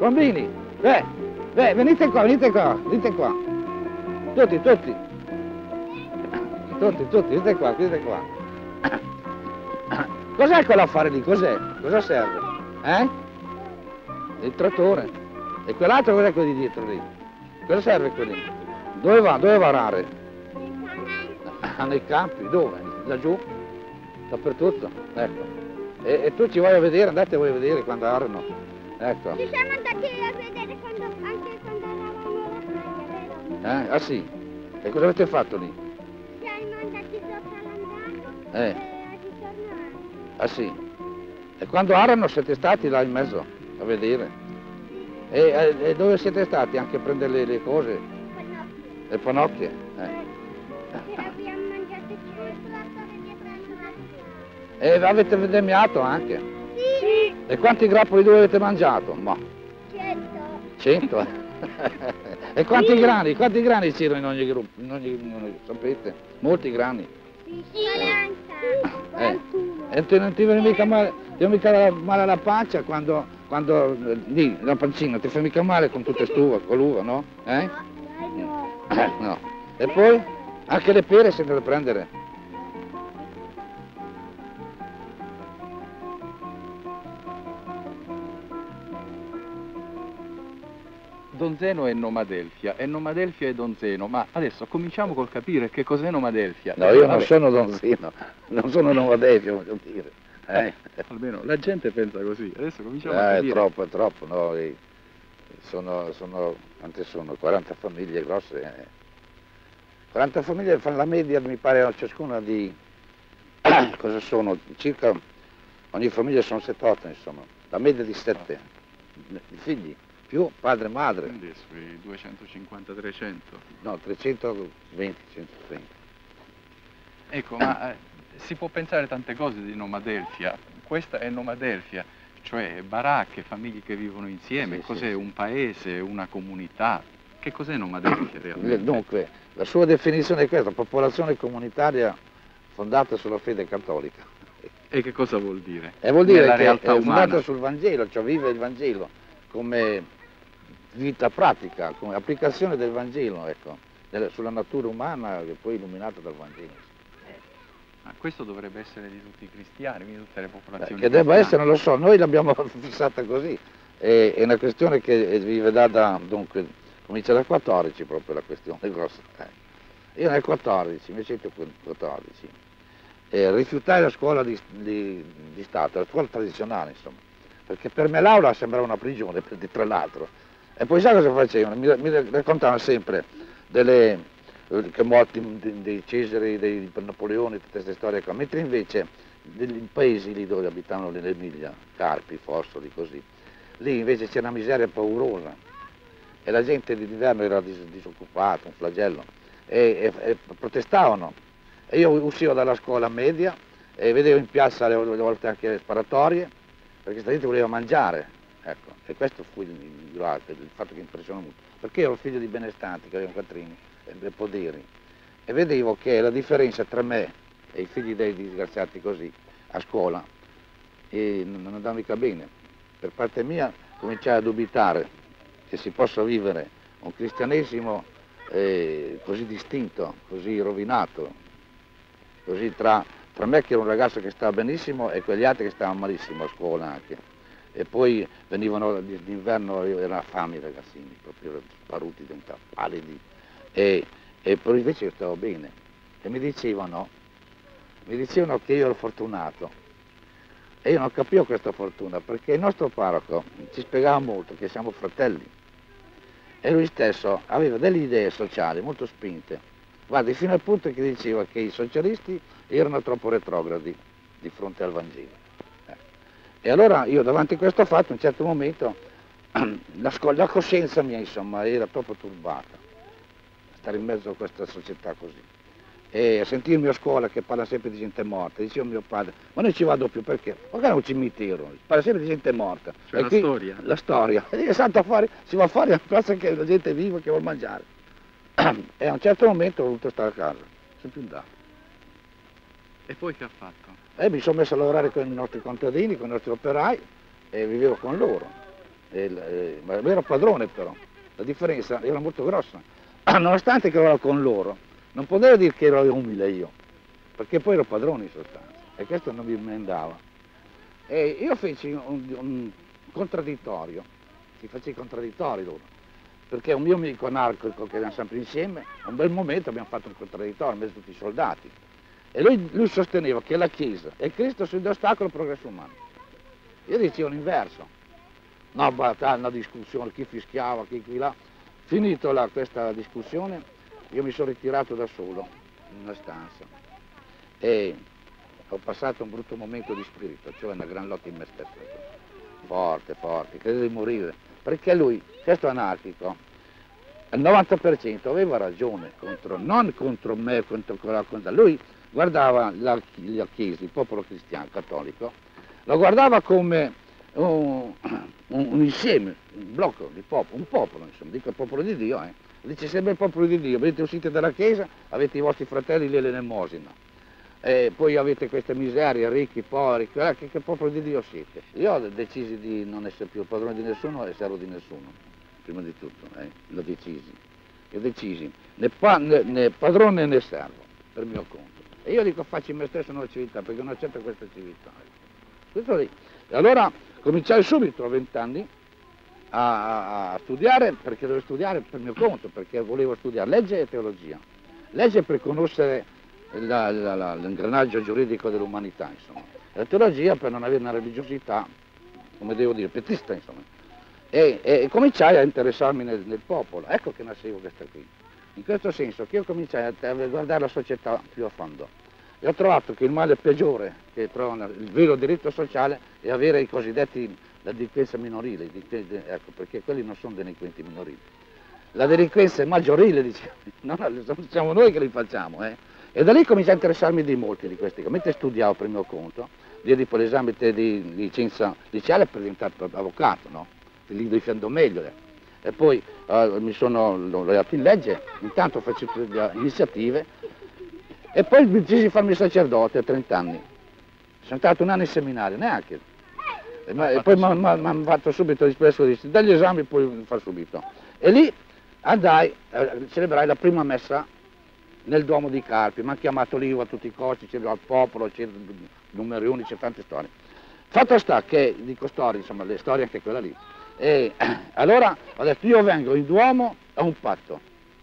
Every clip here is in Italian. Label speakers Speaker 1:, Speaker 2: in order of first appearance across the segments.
Speaker 1: Bambini, venite qua, venite qua, venite qua. Tutti, tutti. Tutti, venite qua, venite qua. Cos'è quell'affare lì? Cos'è? Cosa serve? Il trattore. E quell'altro cos'è quello di dietro lì? Cosa serve quello lì? Dove va? Dove va a arare? Nei campi, dove? Laggiù? Dappertutto? Ecco. E tu ci vai a vedere, andate voi a vedere quando arano. Ecco.
Speaker 2: Ci siamo andati a vedere anche quando eravamo alla faglia, vero?
Speaker 1: Ah sì? E cosa avete fatto lì?
Speaker 2: Siamo andati sopra l'andato
Speaker 1: Eh.
Speaker 2: e ritornare.
Speaker 1: Ah sì? E quando arano siete stati là in mezzo a vedere? E dove siete stati? Anche a prendere le cose?
Speaker 2: Pannocchie.
Speaker 1: Le pannocchie?
Speaker 2: Che abbiamo mangiato
Speaker 1: E avete vendemmiato anche?
Speaker 2: Sì.
Speaker 1: E quanti grappoli d'uva avete mangiato? Ma
Speaker 2: 100.
Speaker 1: 100? E quanti grani c'erano in ogni gruppo? Sapete? Molti grani.
Speaker 2: 40. 41.
Speaker 1: E non ti viene mica male, ti viene mica male alla pancia quando lì, la pancina, ti fa mica male con tutte stuva, con l'uva, no?
Speaker 2: No.
Speaker 1: No. E poi? Anche le pere siete da prendere?
Speaker 3: Don Zeno è Nomadelfia, e Nomadelfia è Don Zeno, ma adesso cominciamo col capire che cos'è Nomadelfia.
Speaker 1: No, io non sono Don Zeno, non sono Nomadelfia, voglio dire.
Speaker 3: Almeno la gente pensa così, adesso cominciamo a capire.
Speaker 1: È troppo, no? Quante sono? 40 famiglie grosse. 40 famiglie fanno la media, mi pare, ciascuna di... cosa sono? Circa, ogni famiglia sono 7-8, insomma. La media di 7 figli, più padre e madre.
Speaker 3: Quindi sui 250-300.
Speaker 1: No, 320, 130.
Speaker 3: Ecco, ma si può pensare tante cose di Nomadelfia. Questa è Nomadelfia, cioè baracche, famiglie che vivono insieme.
Speaker 1: Sì,
Speaker 3: cos'è?
Speaker 1: sì.
Speaker 3: Un paese, una comunità? Che cos'è Nomadelfia realmente?
Speaker 1: Dunque, la sua definizione è questa: popolazione comunitaria fondata sulla fede cattolica.
Speaker 3: E che cosa vuol dire?
Speaker 1: Vuol dire
Speaker 3: Nella
Speaker 1: che
Speaker 3: realtà
Speaker 1: è fondata
Speaker 3: umana.
Speaker 1: sul Vangelo, cioè vive il Vangelo come vita pratica, come applicazione del Vangelo, ecco, sulla natura umana che poi è illuminata dal Vangelo.
Speaker 3: Ma questo dovrebbe essere di tutti i cristiani, di tutte le popolazioni
Speaker 1: Che debba
Speaker 3: cristiane.
Speaker 1: essere, non lo so, noi l'abbiamo fissata così, è una questione che vive dunque, comincia dal 14 proprio la questione grossa. Io nel 14, 1914, rifiutai la scuola di Stato, la scuola tradizionale, insomma, perché per me l'aula sembrava una prigione, tra l'altro. E poi sai cosa facevano? Mi raccontavano sempre che morti dei Cesari, dei Napoleoni, tutte queste storie qua, mentre invece nei paesi lì dove abitavano l'Emilia, Carpi, Fossoli, così, lì invece c'era una miseria paurosa e la gente d'inverno era disoccupata, un flagello, e protestavano. E io uscivo dalla scuola media e vedevo in piazza le volte anche sparatorie, perché questa gente voleva mangiare, ecco, e questo fu il fatto che impressionò molto, perché io ero figlio di benestanti, che avevano quattrini e poderi, e vedevo che la differenza tra me e i figli dei disgraziati così, a scuola, non andava mica bene. Per parte mia cominciai a dubitare che si possa vivere un cristianesimo così distinto, così rovinato, così tra me che ero un ragazzo che stava benissimo e quegli altri che stavano malissimo a scuola anche. E poi venivano d'inverno, erano fame i ragazzini, proprio sparuti, diventavano pallidi. E poi invece io stavo bene. E mi dicevano che io ero fortunato. E io non capivo questa fortuna, perché il nostro parroco ci spiegava molto che siamo fratelli. E lui stesso aveva delle idee sociali molto spinte. Guardi, fino al punto che diceva che i socialisti erano troppo retrogradi di fronte al Vangelo. E allora io davanti a questo fatto, a un certo momento, la coscienza mia, insomma, era proprio turbata. Stare in mezzo a questa società così. E a sentirmi a scuola che parla sempre di gente morta, diceva mio padre, ma non ci vado più perché? Magari è un cimitero, parla sempre di gente morta.
Speaker 3: Cioè la storia?
Speaker 1: La storia. E dice, si va a fare una cosa che la gente è viva che vuole mangiare. E a un certo momento ho voluto stare a casa, sono più andato.
Speaker 3: E poi che ha fatto?
Speaker 1: Mi sono messo a lavorare con i nostri contadini, con i nostri operai e vivevo con loro. Ma ero padrone però, la differenza era molto grossa. Nonostante che ero con loro, non potevo dire che ero umile io, perché poi ero padrone in sostanza, e questo non mi andava. E io feci un contraddittorio, si faceva i contraddittori loro, perché un mio amico anarchico che eravamo sempre insieme, a un bel momento abbiamo fatto un contraddittorio in mezzo a tutti i soldati, e lui sosteneva che la Chiesa e Cristo sono ostacolo al progresso umano. Io dicevo l'inverso. No, una discussione, chi fischiava, chi là. Finito questa discussione, io mi sono ritirato da solo in una stanza e ho passato un brutto momento di spirito, cioè una gran lotta in me stesso, forte, credo di morire, perché lui, questo anarchico, al 90% aveva ragione, non contro me, contro lui guardava la Chiesa, il popolo cristiano, cattolico, lo guardava come un insieme, un blocco di popolo, un popolo, insomma, dico il popolo di Dio, dice sempre il popolo di Dio, vedete uscite dalla Chiesa, avete i vostri fratelli lì all'elemosina, poi avete queste miserie, ricchi, poveri, che popolo di Dio siete? Io ho deciso di non essere più padrone di nessuno e servo di nessuno, prima di tutto, l'ho decisi. Io decisi, né padrone né servo, per mio conto. E io dico faccio in me stesso una civiltà, perché non accetto questa civiltà. Questo lì. E allora cominciai subito a 20 anni a studiare, perché dovevo studiare per mio conto, perché volevo studiare legge e teologia. Legge per conoscere l'ingranaggio giuridico dell'umanità, insomma. E la teologia per non avere una religiosità, come devo dire, pietista, insomma. E cominciai a interessarmi nel popolo. Ecco che nascevo questa qui. In questo senso che io cominciai a guardare la società più a fondo. E ho trovato che il male peggiore che trovano il vero diritto sociale è avere i cosiddetti la delinquenza minorile, ecco, perché quelli non sono delinquenti minorili. La delinquenza è maggiorile, diciamo, no, siamo noi che li facciamo, E da lì cominciai a interessarmi di molti di questi, mentre studiavo per mio conto, diedi per l'esame di licenza liceale per diventare avvocato, no? Lì difendo meglio. E poi mi sono laureato in legge, intanto facevo iniziative, e poi mi decisi di farmi sacerdote a 30 anni. Sono stato un anno in seminario, neanche. E poi mi hanno fatto subito l'espresso di dagli esami, poi far subito. E lì andai a celebrare la prima messa nel Duomo di Carpi, mi hanno chiamato lì a tutti i costi, c'era il popolo, c'era numeri unici, c'è tante storie. Fatto sta che, dico storie, insomma, le storie anche quella lì. E allora ho detto, io vengo in Duomo a un patto,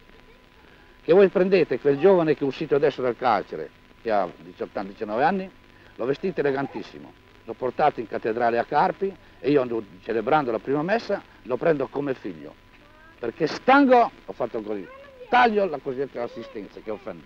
Speaker 1: che voi prendete quel giovane che è uscito adesso dal carcere, che ha 18 anni, 19 anni, lo vestite elegantissimo, lo portate in cattedrale a Carpi e io, celebrando la prima messa, lo prendo come figlio, perché stanco, ho fatto così, taglio la cosiddetta assistenza che offendo.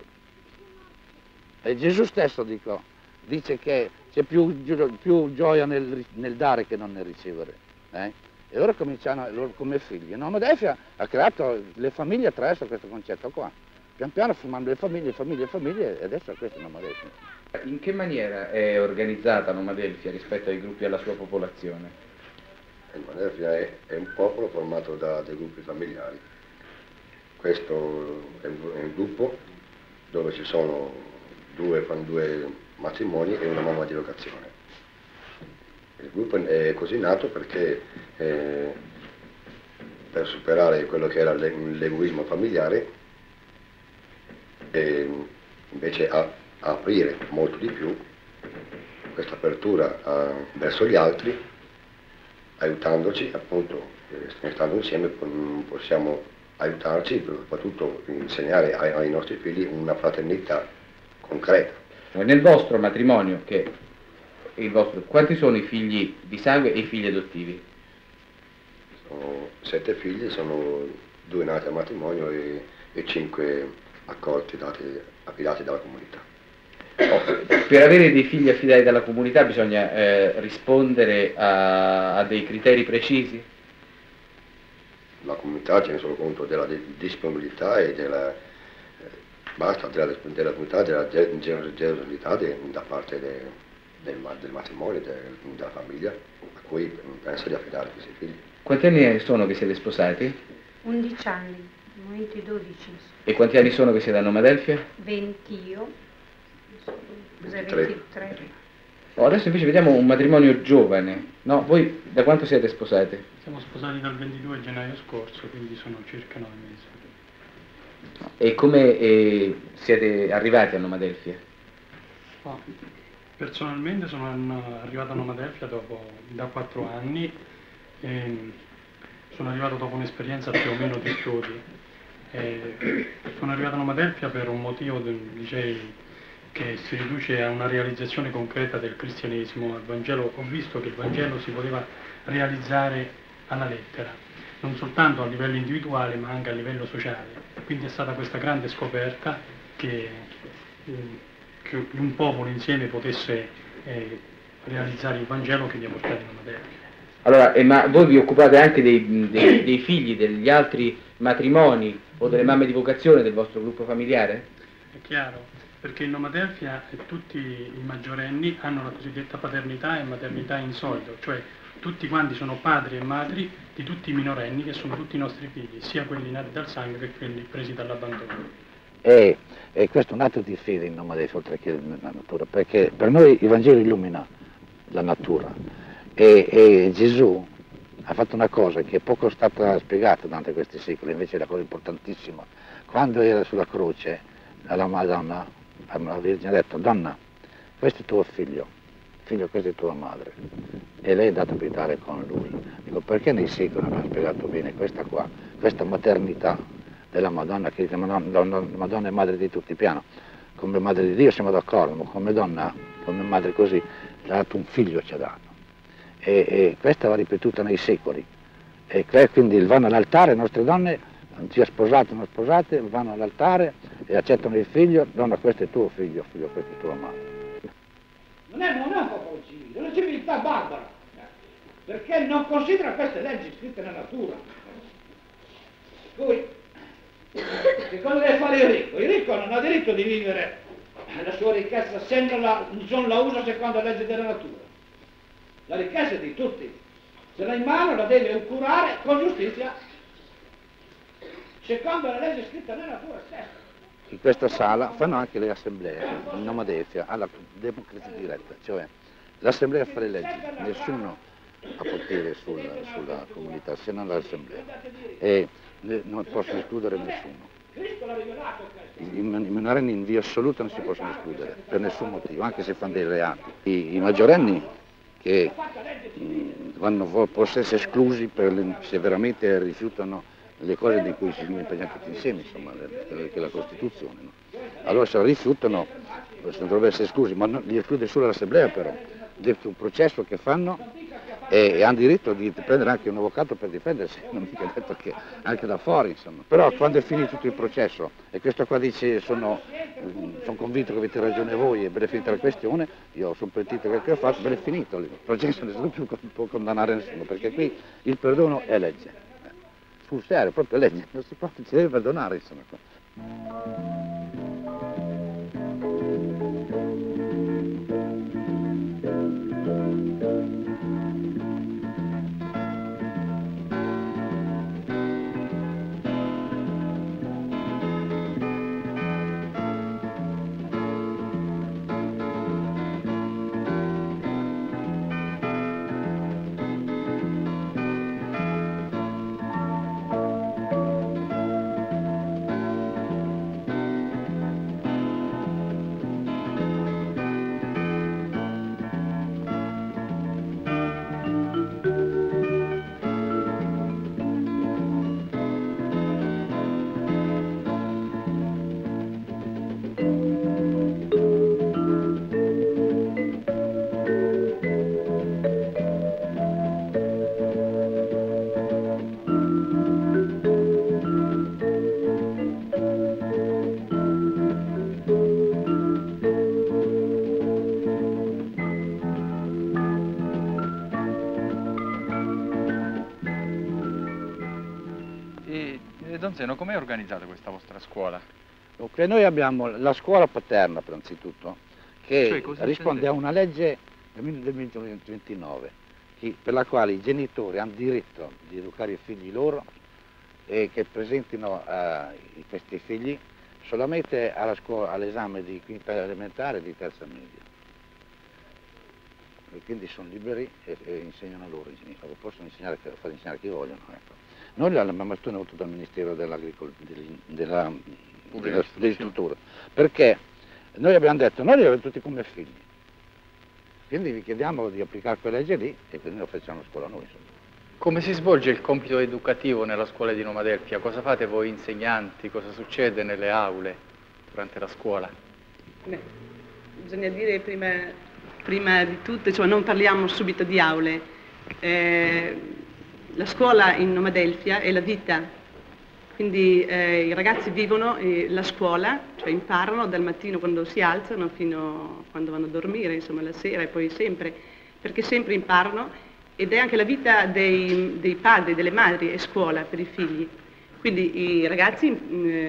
Speaker 1: E Gesù stesso, dice che c'è più gioia nel dare che non nel ricevere. E loro cominciano loro come figli. Nonno Delfia ha creato le famiglie attraverso questo concetto qua. Pian piano formando le famiglie, e adesso questo è Nonno Delfia.
Speaker 4: In che maniera è organizzata Nonno Delfia rispetto ai gruppi e alla sua popolazione?
Speaker 5: Nonno Delfia è un popolo formato da dei gruppi familiari. Questo è un gruppo dove ci sono due matrimoni e una mamma di locazione. Il gruppo è così nato perché per superare quello che era l'egoismo familiare e invece a aprire molto di più questa apertura verso gli altri, aiutandoci, appunto, stando insieme possiamo aiutarci, soprattutto insegnare ai nostri figli una fraternità concreta.
Speaker 4: Nel vostro matrimonio, quanti sono i figli di sangue e i figli adottivi?
Speaker 5: Sono 7 figli, sono 2 nati al matrimonio e 5 accolti, affidati dalla comunità.
Speaker 4: Per avere dei figli affidati dalla comunità bisogna rispondere a dei criteri precisi?
Speaker 5: La comunità tiene solo conto della disponibilità e della comunità, della generosità da parte del matrimonio, della famiglia, a cui pensa di affidare questi figli.
Speaker 4: Quanti anni sono che siete sposati?
Speaker 6: 11 anni, al momento 12.
Speaker 4: E quanti anni sono che siete a Nonno Delfia?
Speaker 6: 20 io,
Speaker 5: 23.
Speaker 4: Oh, adesso invece vediamo un matrimonio giovane, no? Voi da quanto siete sposati?
Speaker 7: Siamo sposati dal 22 gennaio scorso, quindi sono circa 9 mesi.
Speaker 4: E come siete arrivati a Noma Delfia?
Speaker 7: Ma personalmente sono arrivato a Noma Delfia da 4 anni, e sono arrivato dopo un'esperienza più o meno di studi. Sono arrivato a Noma Delfia per un motivo, direi, che si riduce a una realizzazione concreta del cristianesimo, al Vangelo. Ho visto che il Vangelo si poteva realizzare alla lettera, non soltanto a livello individuale ma anche a livello sociale. Quindi è stata questa grande scoperta che un popolo insieme potesse realizzare il Vangelo che mi ha portato in Noma Delfia.
Speaker 4: Allora, ma voi vi occupate anche dei figli, degli altri matrimoni o delle mamme di vocazione del vostro gruppo familiare?
Speaker 7: È chiaro, perché in Noma Delfia tutti i maggiorenni hanno la cosiddetta paternità e maternità in solido, cioè tutti quanti sono padri e madri di tutti i minorenni che sono tutti i nostri figli, sia quelli nati dal sangue che quelli presi dall'abbandono.
Speaker 1: E questo è un atto di fede in Noma Delfia, oltre che la natura, perché per noi il Vangelo illumina la natura e Gesù ha fatto una cosa che è poco stata spiegata durante questi secoli, invece è la cosa importantissima. Quando era sulla croce, alla Madonna, la Vergine ha detto: donna, questo è tuo figlio, figlio, questa è tua madre. E lei è andata a abitare con lui. Dico, perché nei secoli non ha spiegato bene questa qua, questa maternità della Madonna, che Madonna è madre di tutti, piano. Come madre di Dio siamo d'accordo, ma come donna, come madre così, ci ha dato un figlio, ci ha dato. E questa va ripetuta nei secoli. E quindi vanno all'altare, le nostre donne, sia sposate o non sposate, vanno all'altare e accettano il figlio: donna, questo è tuo figlio, figlio, questa è tua madre.
Speaker 8: Non è un popolo civile, è una civiltà barbara, perché non considera queste leggi scritte nella natura. Per cui, che cosa deve fare il ricco? Il ricco non ha diritto di vivere la sua ricchezza se non la usa secondo la legge della natura. La ricchezza è di tutti, se l'ha in mano la deve curare con giustizia, secondo la legge scritta nella natura stessa.
Speaker 1: In questa sala fanno anche le assemblee in Noma Delfia alla democrazia diretta, cioè l'assemblea fa le leggi, nessuno ha potere sulla comunità se non l'assemblea e non possono escludere nessuno. I minorenni in via assoluta non si possono escludere per nessun motivo, anche se fanno dei reati. I maggiorenni che possono essere esclusi se veramente rifiutano le cose di cui si sono impegnati tutti insieme, insomma, che è la Costituzione. No? Allora se la rifiutano dovrebbero essere esclusi, ma li esclude solo l'Assemblea però, è un processo che fanno e hanno diritto di prendere anche un avvocato per difendersi, non è mica detto che anche da fuori, insomma. Però quando è finito tutto il processo e questo qua dice sono convinto che avete ragione voi e ben è finita la questione, io sono pentito che ho fatto, ben è finito, il processo nessuno più può condannare nessuno, perché qui il perdono è legge. Sul serio, proprio legge, non si deve perdonare, insomma.
Speaker 3: Don Zeno, com'è organizzata questa vostra scuola?
Speaker 1: Dunque, noi abbiamo la scuola paterna, per anzitutto, che
Speaker 3: Cioè,
Speaker 1: risponde a una legge del 1929, per la quale i genitori hanno diritto di educare i figli loro e che presentino questi figli solamente alla scuola, all'esame di quinta elementare e di terza media. e quindi sono liberi e insegnano a loro, possono insegnare, far insegnare chi vogliono. Ecco. Noi l'abbiamo ottenuto dal Ministero dell'Istruttura, perché noi abbiamo detto, noi li avete tutti come figli, quindi vi chiediamo di applicare quelle leggi lì e quindi lo facciamo a scuola noi. Insomma.
Speaker 3: Come si svolge il compito educativo nella scuola di Noma Delfia? Cosa fate voi insegnanti? Cosa succede nelle aule durante la scuola?
Speaker 9: Beh, bisogna dire prima di tutto, insomma, non parliamo subito di aule. La scuola in Noma Delfia è la vita, quindi i ragazzi vivono la scuola, cioè imparano dal mattino quando si alzano fino a quando vanno a dormire, insomma la sera e poi sempre, perché sempre imparano. Ed è anche la vita dei padri, delle madri, è scuola per i figli. Quindi i ragazzi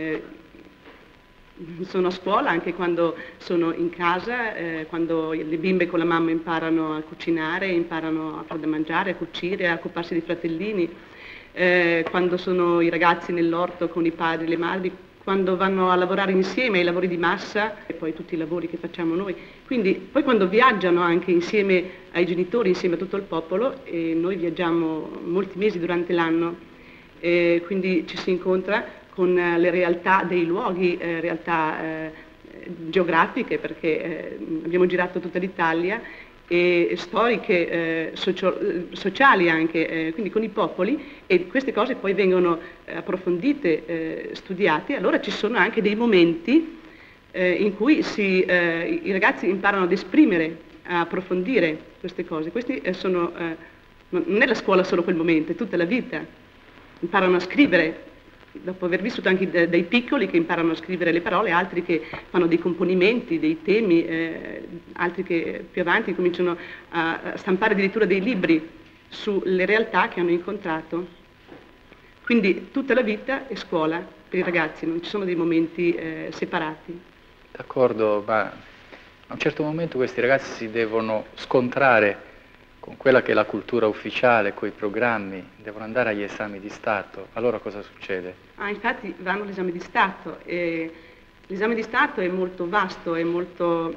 Speaker 9: sono a scuola anche quando sono in casa, quando le bimbe con la mamma imparano a cucinare, imparano a far da mangiare, a cucire, a occuparsi di fratellini, quando sono i ragazzi nell'orto con i padri e le madri, quando vanno a lavorare insieme ai lavori di massa e poi tutti i lavori che facciamo noi. Quindi poi quando viaggiano anche insieme ai genitori, insieme a tutto il popolo, e noi viaggiamo molti mesi durante l'anno, quindi ci si incontra con le realtà dei luoghi, realtà geografiche, perché abbiamo girato tutta l'Italia, e storiche, sociali anche, quindi con i popoli, e queste cose poi vengono approfondite, studiate. Allora ci sono anche dei momenti in cui i ragazzi imparano ad esprimere, a approfondire queste cose. Questi non è la scuola solo quel momento, è tutta la vita. Imparano a scrivere, dopo aver vissuto anche dai piccoli che imparano a scrivere le parole, altri che fanno dei componimenti, dei temi, altri che più avanti cominciano a stampare addirittura dei libri sulle realtà che hanno incontrato. Quindi tutta la vita è scuola per i ragazzi, non ci sono dei momenti separati.
Speaker 3: D'accordo, ma a un certo momento questi ragazzi si devono scontrare con quella che è la cultura ufficiale, con i programmi, devono andare agli esami di Stato. Allora cosa succede?
Speaker 9: Infatti vanno all'esame di Stato. L'esame di Stato è molto vasto, è molto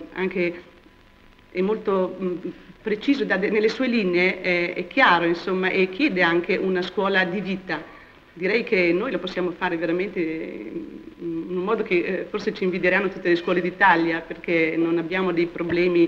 Speaker 9: preciso, nelle sue linee è chiaro, insomma, e chiede anche una scuola di vita. Direi che noi lo possiamo fare veramente in un modo che forse ci invidieranno tutte le scuole d'Italia, perché non abbiamo dei problemi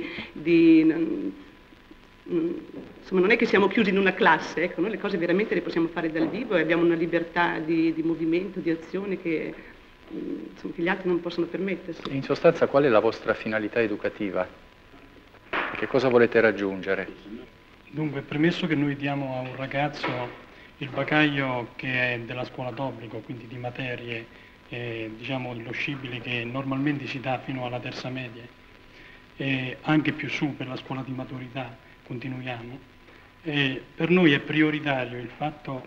Speaker 9: insomma, non è che siamo chiusi in una classe, ecco, noi le cose veramente le possiamo fare dal vivo e abbiamo una libertà di movimento, di azione che gli altri non possono permettersi.
Speaker 3: In sostanza, qual è la vostra finalità educativa? Che cosa volete raggiungere?
Speaker 7: Dunque, premesso che noi diamo a un ragazzo il bagaglio che è della scuola d'obbligo, quindi di materie, diciamo, dello scibile che normalmente si dà fino alla terza media, e anche più su per la scuola di maturità, continuiamo. Per noi è prioritario il fatto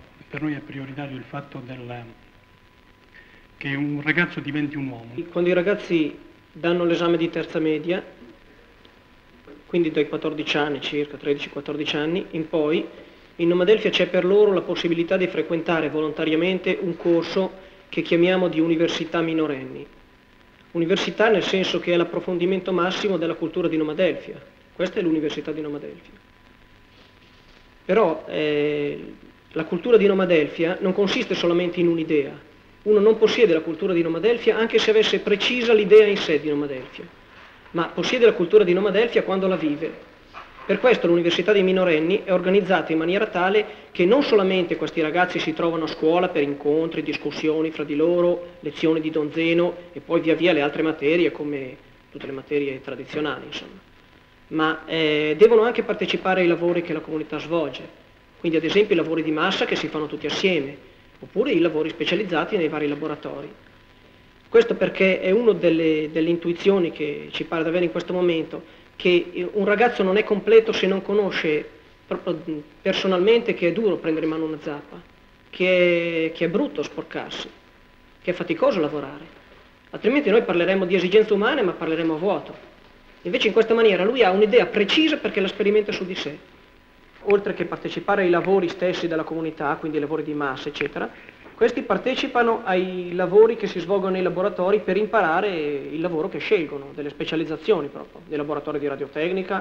Speaker 7: che un ragazzo diventi un uomo.
Speaker 10: Quando i ragazzi danno l'esame di terza media, quindi dai 14 anni circa, 13-14 anni in poi, in Noma Delfia c'è per loro la possibilità di frequentare volontariamente un corso che chiamiamo di università minorenni. Università nel senso che è l'approfondimento massimo della cultura di Noma Delfia. Questa è l'Università di Noma Delfia. Però la cultura di Noma Delfia non consiste solamente in un'idea. Uno non possiede la cultura di Noma Delfia anche se avesse precisa l'idea in sé di Noma Delfia, ma possiede la cultura di Noma Delfia quando la vive. Per questo l'Università dei minorenni è organizzata in maniera tale che non solamente questi ragazzi si trovano a scuola per incontri, discussioni fra di loro, lezioni di Don Zeno e poi via via le altre materie come tutte le materie tradizionali, insomma, ma devono anche partecipare ai lavori che la comunità svolge, quindi ad esempio i lavori di massa che si fanno tutti assieme, oppure i lavori specializzati nei vari laboratori. Questo perché è una delle intuizioni che ci pare di avere in questo momento, che un ragazzo non è completo se non conosce proprio personalmente che è duro prendere in mano una zappa, che è brutto sporcarsi, che è faticoso lavorare. Altrimenti noi parleremo di esigenze umane ma parleremo a vuoto. Invece in questa maniera lui ha un'idea precisa perché la sperimenta su di sé. Oltre che partecipare ai lavori stessi della comunità, quindi ai lavori di massa, eccetera, questi partecipano ai lavori che si svolgono nei laboratori per imparare il lavoro che scelgono, delle specializzazioni proprio, dei laboratori di radiotecnica,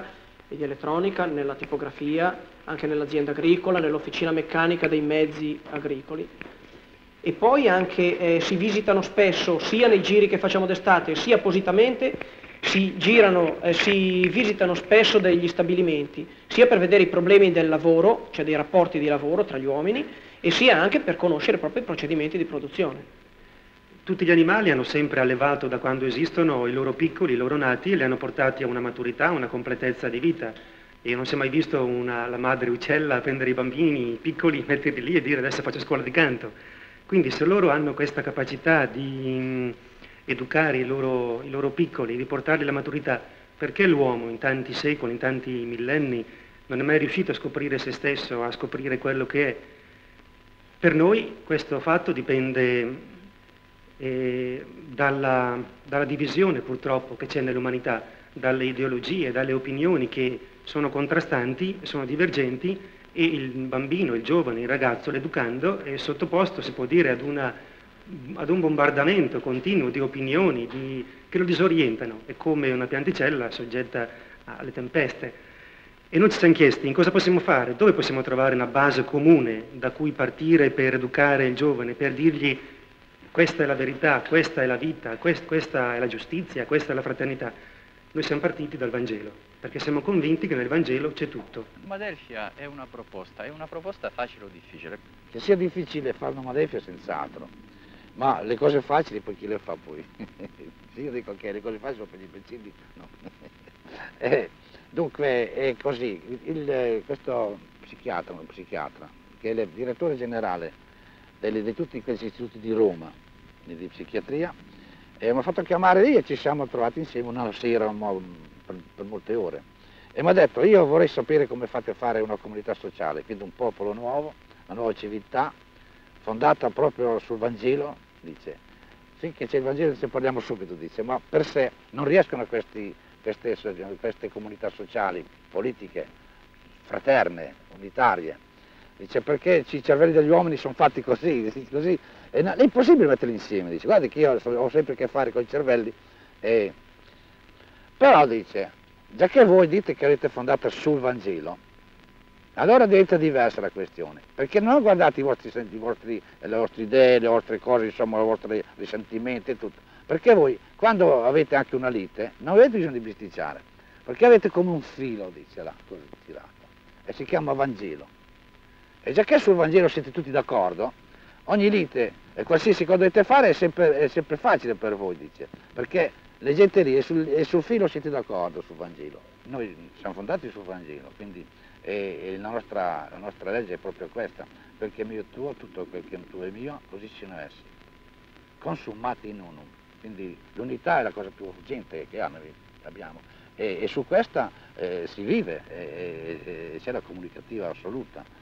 Speaker 10: e di elettronica, nella tipografia, anche nell'azienda agricola, nell'officina meccanica dei mezzi agricoli. E poi anche si visitano spesso, sia nei giri che facciamo d'estate, sia appositamente, si visitano spesso degli stabilimenti, sia per vedere i problemi del lavoro, cioè dei rapporti di lavoro tra gli uomini, e sia anche per conoscere proprio i procedimenti di produzione.
Speaker 11: Tutti gli animali hanno sempre allevato da quando esistono i loro piccoli, i loro nati, e li hanno portati a una maturità, a una completezza di vita. E non si è mai visto la madre uccella prendere i bambini piccoli, metterli lì e dire adesso faccio scuola di canto. Quindi se loro hanno questa capacità di educare i loro piccoli, di portarli alla maturità, perché l'uomo in tanti secoli, in tanti millenni, non è mai riuscito a scoprire se stesso, a scoprire quello che è? Per noi questo fatto dipende dalla divisione purtroppo che c'è nell'umanità, dalle ideologie, dalle opinioni che sono contrastanti, sono divergenti, e il bambino, il giovane, il ragazzo, l'educando è sottoposto, si può dire, ad un bombardamento continuo di opinioni che lo disorientano, è come una pianticella soggetta alle tempeste. E noi ci siamo chiesti in cosa possiamo fare, dove possiamo trovare una base comune da cui partire per educare il giovane, per dirgli questa è la verità, questa è la vita, questa è la giustizia, questa è la fraternità. Noi siamo partiti dal Vangelo, perché siamo convinti che nel Vangelo c'è tutto.
Speaker 3: Nomadelfia è una proposta facile o difficile?
Speaker 1: Che sia difficile fare Nomadelfia senz'altro, ma le cose facili poi chi le fa poi? Io dico che le cose facili sono per gli imbecilli, no. Dunque è così, questo uno psichiatra, che è il direttore generale di tutti questi istituti di Roma, di psichiatria, mi ha fatto chiamare lì e ci siamo trovati insieme una sera per molte ore. E mi ha detto, io vorrei sapere come fate a fare una comunità sociale, quindi un popolo nuovo, una nuova civiltà, fondata proprio sul Vangelo, dice. Finché c'è il Vangelo se parliamo subito, dice, ma per sé non riescono queste comunità sociali, politiche, fraterne, unitarie. Dice, perché i cervelli degli uomini sono fatti così, è impossibile metterli insieme, dice, guardi che io ho sempre a che fare con i cervelli, però dice, già che voi dite che avete fondata sul Vangelo, allora diventa diversa la questione, perché non guardate le vostre idee, le vostre cose, insomma, i vostri risentimenti e tutto, perché voi quando avete anche una lite non avete bisogno di bisticciare, perché avete come un filo, dice là, così tirato, e si chiama Vangelo. E già che sul Vangelo siete tutti d'accordo, ogni lite e qualsiasi cosa dovete fare è sempre facile per voi, dice, perché leggete lì e sul filo siete d'accordo sul Vangelo. Noi siamo fondati sul Vangelo, quindi la nostra legge è proprio questa, perché mio è tuo, tutto quel che è tuo è mio, così siano essi, consumati in unum. Quindi l'unità è la cosa più urgente che abbiamo, e su questa si vive, c'è la comunicativa assoluta.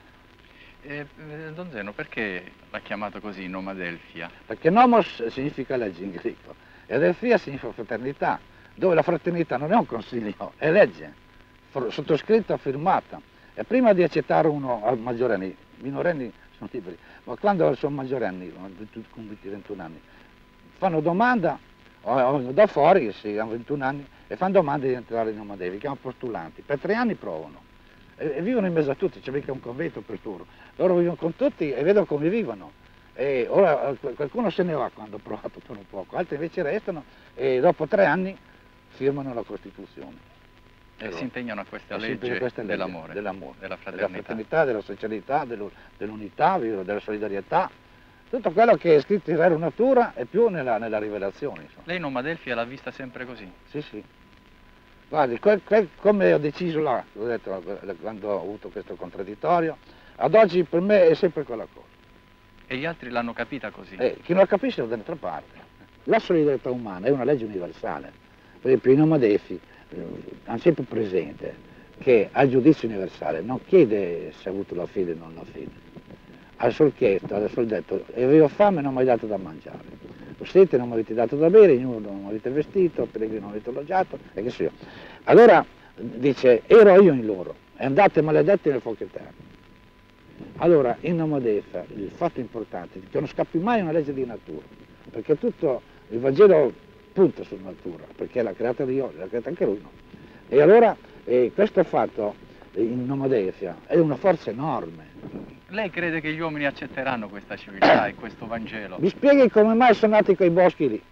Speaker 3: Don Zeno, perché l'ha chiamato così Nomadelfia?
Speaker 1: Perché nomos significa legge in greco e adelfia significa fraternità, dove la fraternità non è un consiglio, è legge, sottoscritta, firmata. E prima di accettare uno al maggiorenni, i minorenni sono liberi, ma quando sono maggiorenni, con 21 anni, fanno domanda, o da fuori, se hanno 21 anni, e fanno domanda di entrare in Nomadelfia, chiamano postulanti, per 3 anni provano. E vivono in mezzo a tutti, c'è mica un convento per loro vivono con tutti e vedono come vivono. E ora qualcuno se ne va quando ha provato per un poco, altri invece restano e dopo 3 anni firmano la Costituzione.
Speaker 3: E si impegnano a questa legge dell'amore, della fraternità.
Speaker 1: Della fraternità, della socialità, dell'unità, della solidarietà, tutto quello che è scritto in Rerum Natura e più nella rivelazione. Insomma.
Speaker 3: Lei Nomadelfia l'ha vista sempre così?
Speaker 1: Sì, sì. Guardi, come ho deciso là, l'ho detto quando ho avuto questo contraddittorio, ad oggi per me è sempre quella cosa.
Speaker 3: E gli altri l'hanno capita così?
Speaker 1: Chi non la capisce è da un'altra parte. La solidarietà umana è una legge universale. Per esempio i Nomadelfi hanno sempre presente che al giudizio universale non chiede se ha avuto la fede o non la fede. Al sol chiesto, al sol detto, avevo fame e non mi hai dato da mangiare. Siete, non mi avete dato da bere, ignudo non mi avete vestito, pellegrino non mi avete alloggiato, e che so io. Allora dice, ero io in loro, e andate maledetti nel fuoco eterno. Allora, in Nomadelfia, il fatto importante è che non scappi mai una legge di natura, perché tutto il Vangelo punta sulla natura, perché l'ha creata Dio, l'ha creata anche lui, no? E allora E questo fatto in Nomadelfia è una forza enorme.
Speaker 3: Lei crede che gli uomini accetteranno questa civiltà e questo Vangelo?
Speaker 1: Mi spieghi come mai sono nati quei boschi lì?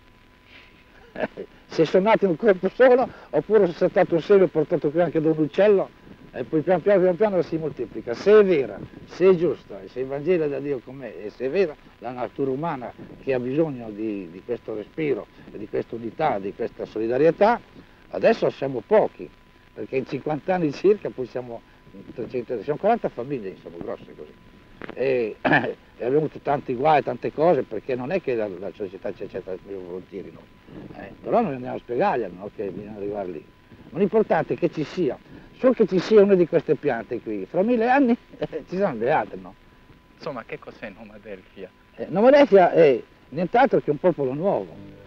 Speaker 1: Se sono nati in un corpo solo, oppure se è stato un seme portato qui anche da un uccello, e poi pian piano si moltiplica. Se è vera, se è giusta, e se il Vangelo è da Dio com'è, e se è vera la natura umana che ha bisogno di questo respiro, di questa unità, di questa solidarietà, adesso siamo pochi, perché in 50 anni circa poi siamo 300, siamo 40 famiglie, siamo grosse così. E abbiamo avuto tanti guai, tante cose, perché non è che la società ci accetta i volontieri, no. Però noi andiamo a spiegargli, no, che bisogna arrivare lì. Ma l'importante è che ci sia, solo che ci sia una di queste piante qui, fra 1000 anni ci saranno le altre, no?
Speaker 3: Insomma, che cos'è Nomadelfia?
Speaker 1: Nomadelfia è nient'altro che un popolo nuovo.